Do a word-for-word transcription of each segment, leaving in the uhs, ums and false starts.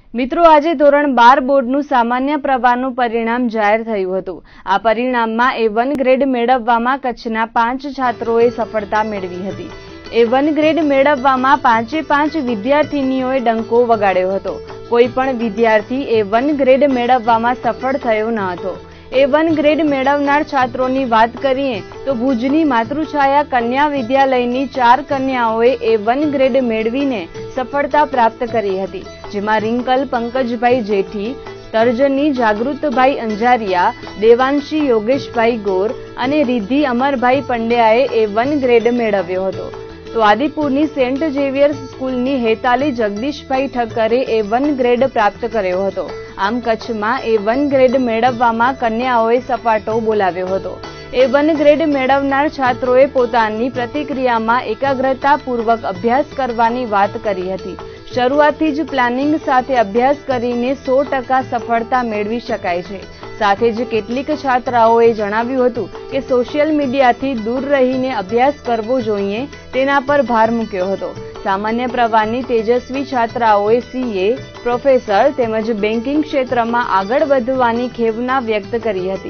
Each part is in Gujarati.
મિત્રો, આજે ધોરણ બાર બોર્ડનું સામાન્ય પ્રવાહનું પરિણામ જાહેર થયું હતું. આ પરિણામમાં એ વન ગ્રેડ મેળવવામાં કચ્છના પાંચ છાત્રોએ સફળતા મેળવી હતી. એ વન ગ્રેડ મેળવવામાં પાંચે પાંચ વિદ્યાર્થીનીઓએ ડંકો વગાડ્યો હતો. કોઈ પણ વિદ્યાર્થી એ વન ગ્રેડ મેળવવામાં સફળ થયો ન હતો. એ વન ગ્રેડ મેળવનાર છાત્રોની વાત કરીએ તો ભુજની માતૃછાયા કન્યા વિદ્યાલયની ચાર કન્યાઓએ એ વન ગ્રેડ મેળવીને સફળતા પ્રાપ્ત કરી હતી, જેમાં રિંકલ પંકજભાઈ જેઠી, તર્જની જાગૃતભાઈ અંજારિયા, દેવાંશી યોગેશભાઈ ગોર અને રિદ્ધિ અમરભાઈ પંડ્યાએ એ વન ગ્રેડ મેળવ્યો હતો. તો આદિપુરની સેન્ટ ઝેવિયર્સ સ્કૂલની હેતાલી જગદીશભાઈ ઠક્કરે એ વન ગ્રેડ પ્રાપ્ત કર્યો હતો. આમ કચ્છમાં એ વન ગ્રેડ મેળવવામાં કન્યાઓએ સપાટો બોલાવ્યો હતો. એ વન ગ્રેડ મેળવનાર છાત્રોએ પોતાની પ્રતિક્રિયામાં એકાગ્રતાપૂર્વક અભ્યાસ કરવાની વાત કરી હતી. શરૂઆતથી જ પ્લાનિંગ સાથે અભ્યાસ કરીને સો ટકા સફળતા મેળવી શકાય છે. સાથે જ કેટલીક છાત્રાઓએ જણાવ્યું હતું કે સોશિયલ મીડિયાથી દૂર રહીને અભ્યાસ કરવો જોઈએ, તેના પર ભાર મૂક્યો હતો. સામાન્ય પ્રવાહની તેજસ્વી છાત્રાઓએ સીએ, પ્રોફેસર તેમજ બેન્કિંગ ક્ષેત્રમાં આગળ વધવાની ખેવના વ્યક્ત કરી હતી.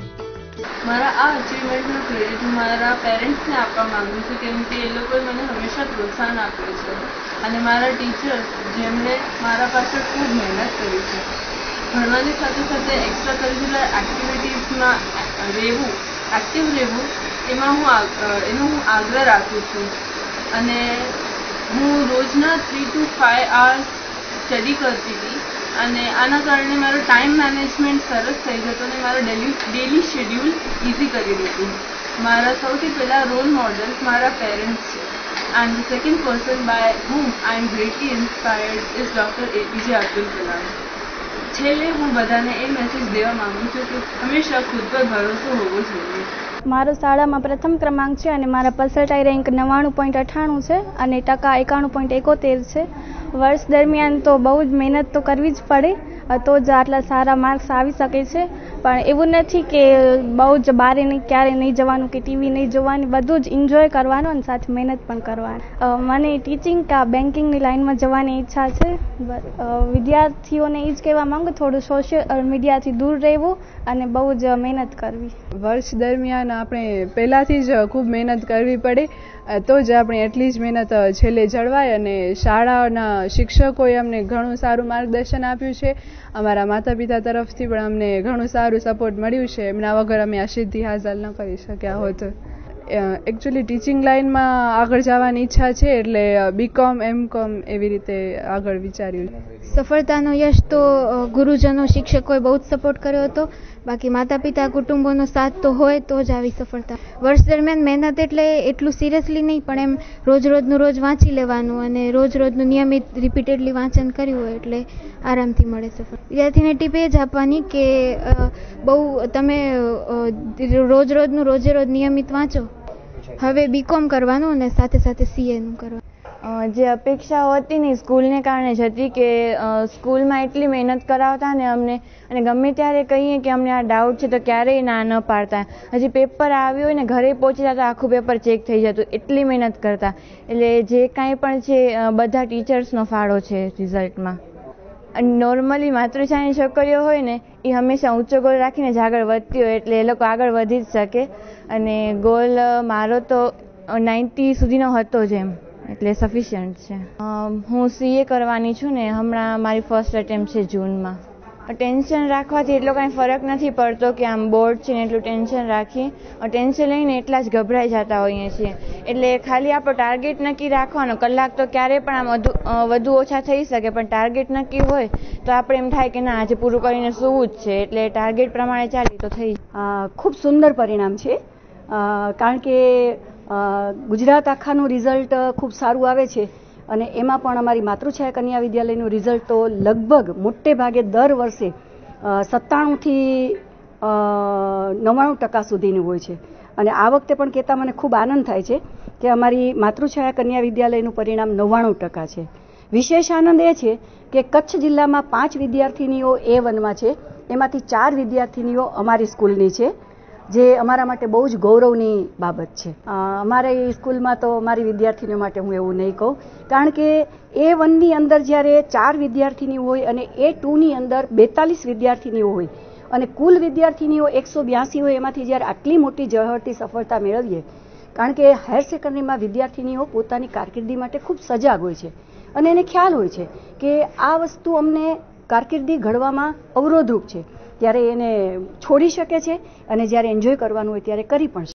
મારા આ અચીવમેન્ટનો ક્રેડિટ હું મારા પેરેન્ટ્સને આપવા માંગુ છું, કેમ કે એ લોકોએ મને હંમેશા પ્રોત્સાહન આપ્યું છે અને મારા ટીચર્સ જેમણે મારા પાછળ ખૂબ મહેનત કરી છે. ભણવાની સાથે સાથે એક્સ્ટ્રા કરિક્યુલર એક્ટિવિટીઝમાં રહેવું, એક્ટિવ રહેવું, એમાં હું એનો હું આગ્રહ રાખું છું અને હું રોજના three to five hours study કરતી હતી અને આના કારણે મારો ટાઈમ મેનેજમેન્ટ સરસ થઈ જતો અને મારો ડેલી ડેલી શેડ્યુલ ઇઝી કરી દીધું. મારા સૌથી પહેલાં રોલ મોડલ્સ મારા પેરેન્ટ્સ છે and the second person by whom I am greatly inspired is doctor APJ Abdul Kalam. છેલ્લે હું બધાને એ મેસેજ દેવા માંગુ છું કે હંમેશા ખુદ પર ભરોસો હોવો જોઈએ. મારો શાળામાં પ્રથમ ક્રમાંક છે અને મારા પર્સન્ટાઇલ રેન્ક નવ્વાણું પોઈન્ટ અઠ્ઠાણું છે અને ટકા એકાણું પોઈન્ટ એકોતેર છે. વર્ષ દરમિયાન તો બહુ જ મહેનત તો કરવી જ પડે તો જ આટલા સારા માર્ક્સ આવી શકે છે. પણ એવું નથી કે બહુ જ બહાર નહીં ક્યારે નહીં જવાનું કે ટીવી નહીં જોવાની, બધું જ એન્જોય કરવાનું અને સાથે મહેનત પણ કરવાની. મને ટીચિંગ કે બેન્કિંગની લાઇનમાં જવાની ઈચ્છા છે. વિદ્યાર્થીઓને એ જ કહેવા માંગુ, થોડું સોશિયલ મીડિયાથી દૂર રહેવું અને બહુ જ મહેનત કરવી. વર્ષ દરમિયાન આપણે પહેલાંથી જ ખૂબ મહેનત કરવી પડે તો જ આપણે એટલી જ મહેનત છેલ્લે જળવાય. અને શાળાના શિક્ષકોએ અમને ઘણું સારું માર્ગદર્શન આપ્યું છે. અમારા માતા પિતા તરફથી પણ અમને ઘણું સારું સપોર્ટ મળ્યું છે. એમના વગર અમે આ સિદ્ધિ હાંસલ ન કરી શક્યા હોત. એકચ્યુઅલી ટીચિંગ લાઇનમાં આગળ જવાની ઈચ્છા છે, એટલે બીકોમ એમ કોમ એવી રીતે આગળ વિચાર્યું. સફળતાનો યશ તો ગુરુજનો શિક્ષકોએ બહુ જ સપોર્ટ કર્યો હતો. બાકી માતા પિતા કુટુંબોનો સાથ તો હોય તો જ આવી સફળતા. વર્ષ દરમિયાન મહેનત એટલે એટલું સિરિયસલી નહીં, પણ એમ રોજ રોજનું રોજ વાંચી લેવાનું અને રોજ રોજનું નિયમિત રિપીટેડલી વાંચન કર્યું હોય એટલે આરામથી મળે સફળ. વિદ્યાર્થીને ટીપ એ જ આપવાની કે બહુ તમે રોજ રોજનું રોજે રોજ નિયમિત વાંચો. હવે બીકોમ કરવાનું અને સાથે સાથે સીએનું કરવાનું. જે અપેક્ષાઓ હતી ને સ્કૂલને કારણે જ હતી કે સ્કૂલમાં એટલી મહેનત કરાવતા ને અમને, અને ગમે ત્યારે કહીએ કે અમને આ ડાઉટ છે તો ક્યારેય ના ન પાડતા. હજી પેપર આવ્યું હોય ને ઘરે પહોંચતા તો આખું પેપર ચેક થઈ જતું, એટલી મહેનત કરતા. એટલે જે કાંઈ પણ છે બધા ટીચર્સનો ફાળો છે રિઝલ્ટમાં. અને નોર્મલી માતૃછાયાની છોકરીઓ હોય ને એ હંમેશા ઊંચો ગોલ રાખીને જ આગળ વધતી હોય, એટલે એ લોકો આગળ વધી જ શકે. અને ગોલ મારો તો નાઇન્ટી સુધીનો હતો જ એમ, એટલે સફિશિયન્ટ છે. હું સીએ કરવાની છું ને હમણાં મારી ફર્સ્ટ એટેમ્પ છે જૂનમાં. ટેન્શન રાખવાથી એટલો કાંઈ ફરક નથી પડતો કે આમ બોર્ડ છે ને એટલું ટેન્શન રાખીએ. ટેન્શન લઈને એટલા જ ગભરાઈ જતા હોઈએ છીએ. એટલે ખાલી આપણો ટાર્ગેટ નક્કી રાખવાનો. કલાક તો ક્યારેય પણ આમ વધુ વધુ ઓછા થઈ શકે, પણ ટાર્ગેટ નક્કી હોય તો આપણે એમ થાય કે ના આજે પૂરું કરીને સૂવું જ છે, એટલે ટાર્ગેટ પ્રમાણે ચાલી તો થઈ. ખૂબ સુંદર પરિણામ છે, કારણ કે ગુજરાત આખાનું રિઝલ્ટ ખૂબ સારું આવે છે અને એમાં પણ અમારી માતૃછાયા કન્યા વિદ્યાલયનું રિઝલ્ટ તો લગભગ મોટે ભાગે દર વર્ષે સત્તાણુંથી નવ્વાણું ટકા સુધીનું હોય છે. અને આ વખતે પણ કહેતા મને ખૂબ આનંદ થાય છે કે અમારી માતૃછાયા કન્યા વિદ્યાલયનું પરિણામ નવ્વાણું ટકા છે. વિશેષ આનંદ એ છે કે કચ્છ જિલ્લામાં પાંચ વિદ્યાર્થીનીઓ એ વનમાં છે, એમાંથી ચાર વિદ્યાર્થીનીઓ અમારી સ્કૂલની છે જે અમારા માટે બહુ જ ગૌરવની બાબત છે. અમારી સ્કૂલમાં તો મારી વિદ્યાર્થીનીઓ માટે હું એવું નહીં કહું, કારણ કે એ વનની અંદર જ્યારે ચાર વિદ્યાર્થીનીઓ હોય અને એ ટુની અંદર બેતાલીસ વિદ્યાર્થીનીઓ હોય અને કુલ વિદ્યાર્થીનીઓ એકસો બ્યાસી હોય, એમાંથી જ્યારે આટલી મોટી ઝળહળતી સફળતા મેળવીએ, કારણ કે હાયર સેકન્ડરીમાં વિદ્યાર્થીનીઓ પોતાની કારકિર્દી માટે ખૂબ સજાગ હોય છે અને એને ખ્યાલ હોય છે કે આ વસ્તુ અમને કારકિર્દી ઘડવામાં અવરોધરૂપ છે, ત્યારે એને છોડી શકે છે અને જ્યારે એન્જોય કરવાનું હોય ત્યારે કરી પણ શકે.